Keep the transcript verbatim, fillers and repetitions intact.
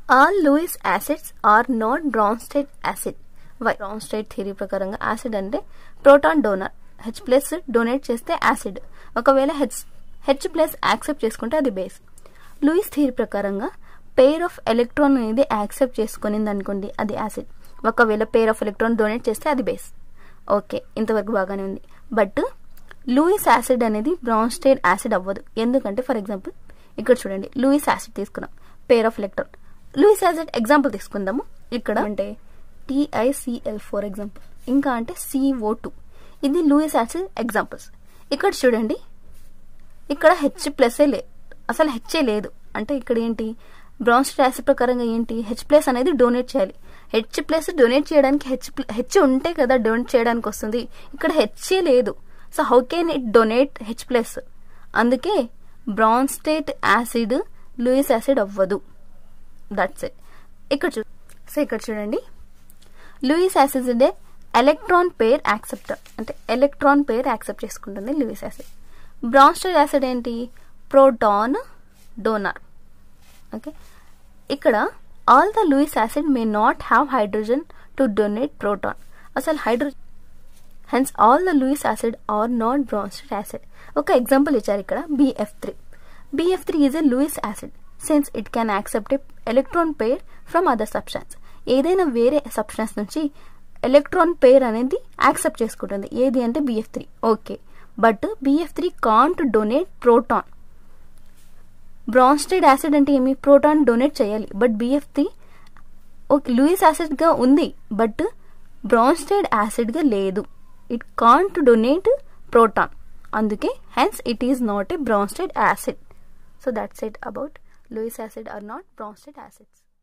All Lewis acids are not Bronsted acid. Why? Bronsted theory ప్రకారంగా acid అంటే proton donor, H plus donate చేస్తే acid, ఒకవేళ H H plus accept చేసుకుంటే అది base. Lewis theory ప్రకారంగా pair of electron అనేది accept చేసుకునింది అనుకోండి అది యాసిడ్, ఒకవేళ పేర్ ఆఫ్ ఎలక్ట్రాన్ డొనేట్ చేస్తే అది బేస్. ఓకే, ఇంతవరకు బాగానే ఉంది. బట్ లూయిస్ యాసిడ్ అనేది బ్రాన్స్టెడ్ యాసిడ్ అవ్వదు. ఎందుకంటే ఫర్ ఎగ్జాంపుల్ ఇక్కడ చూడండి, లూయిస్ యాసిడ్ తీసుకున్నాం, pair of electron. Lewis acid example తీసుకుందాము. ఇక్కడ అంటే టీఐసిఎల్ ఫోర్ ఎగ్జాంపుల్, ఇంకా అంటే సిఓ టూ, ఇది లూయిస్ యాసిడ్ ఎగ్జాంపుల్స్. ఇక్కడ చూడండి, ఇక్కడ హెచ్ ప్లస్ఏ లేదు, అసలు హెచ్ఏ లేదు. అంటే ఇక్కడ ఏంటి, బ్రాన్స్టెడ్ యాసిడ్ ప్రకారంగా ఏంటి, హెచ్ ప్లస్ అనేది డొనేట్ చేయాలి. హెచ్ ప్లస్ డొనేట్ చేయడానికి హెచ్ హెచ్ ఉంటే కదా డొనేట్ చేయడానికి వస్తుంది. ఇక్కడ హెచ్ఏ లేదు. So how can it donate H plus? అందుకే బ్రాన్స్టెడ్ యాసిడ్ లూయిస్ యాసిడ్ అవ్వదు. That's it. ఇక్కడ చూ సో ఇక్కడ చూడండి, లూయిస్ యాసిడ్ అంటే ఎలక్ట్రాన్ పేర్ యాక్సెప్టర్, అంటే ఎలక్ట్రాన్ పేర్ యాక్సెప్ట్ చేసుకుంటుంది లూయిస్ యాసిడ్. బ్రాన్స్టెడ్ యాసిడ్ ఏంటి, ప్రోటాన్ డోనర్. ఓకే, ఇక్కడ all the Lewis acid may not have hydrogen to donate proton. అసలు hydrogen, hence all the Lewis acid are not Bronsted acid. ఒక example ఇచ్చారు ఇక్కడ, BF three. BF three is a Lewis acid since it can accept a electron pair from other substance. ఏదైనా వేరే substance నుంచి electron pair అనేది accept చేసుకుంటుంది. ఏది అంటే BF three. Okay, but BF three can't donate proton. Bronsted acid అంటే ఏమి, proton donate చేయాలి. But BF three okay Lewis యాసిడ్గా ఉంది, బట్ బ్రాన్స్టెడ్ యాసిడ్గా లేదు. ఇట్ కాంట్ డొనేట్ ప్రోటాన్, అందుకే hence it is not a Bronsted acid. So that's it about Lewis acid are not Bronsted acids.